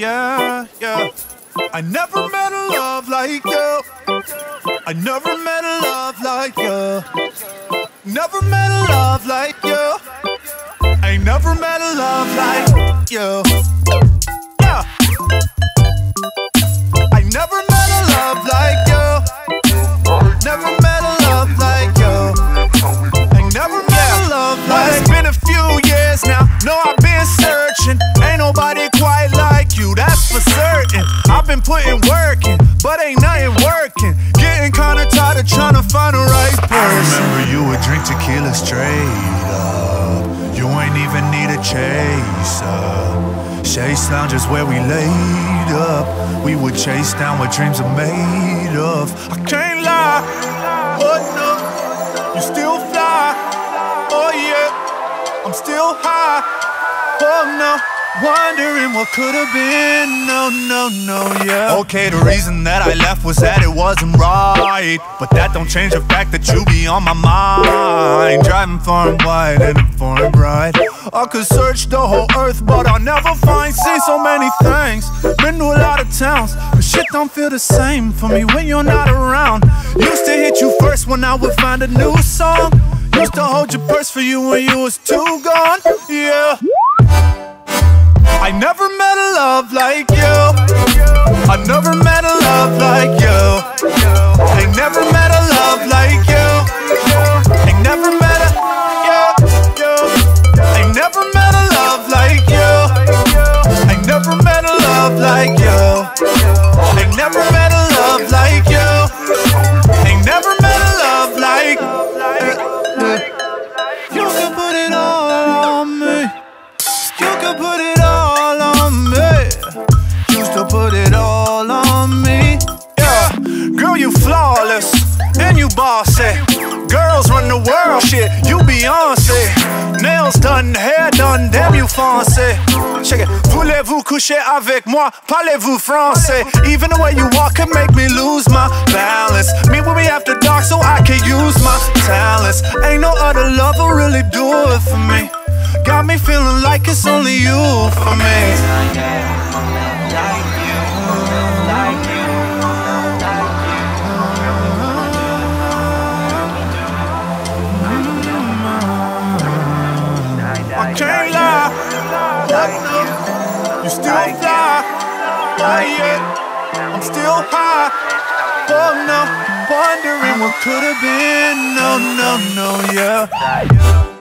yeah, yeah. I never met a love like you. I never met a love like you. Never met a love like you. I never met a love like you. Yeah. I never met a love like you. Never met a love like you. I never met a love like you. It's been a few years now. No, I've been searching. Ain't nobody quite like you, that's for certain. I've been putting work in, but ain't nothing working. Getting kinda tired of trying to find the right person. I remember you would drink tequila straight up. You ain't even need a chaser. Chase Lounge is where we laid up. We would chase down what dreams are made of. I can't lie, oh no, you still fly. Oh yeah, I'm still high. Oh no, wondering what could have been. No, no, no, yeah. Okay, the reason that I left was that it wasn't right, but that don't change the fact that you be on my mind. Driving far and wide in a foreign bride. I could search the whole earth, but I'll never find. Seen so many things, been to a lot of towns, but shit don't feel the same for me when you're not around. Used to hit you first when I would find a new song. Used to hold your purse for you when you was too gone, yeah. I never met a love like you. I never met a love like you. I never met a love like you. I never met a, yeah, yeah. I never met a love like you. I never met a love like you. I never met a love like you. I never met a love like you. Can put it all on me. You can put it all on me. Used to put it all on me. Yeah, girl, you flawless and you bossy. Girls run the world, shit, you Beyoncé. Nails done, hair done, damn you fancy. Check it. Voulez-vous coucher avec moi? Parlez-vous français? Even the way you walk can make me lose my balance. Meet with me after dark so I can use my talents. Ain't no other love will really do it for me. Got me feeling like it's only you for me. I can't lie, you still fly, oh yeah, I'm still high, oh no, wondering what could have been, no, no, no, yeah.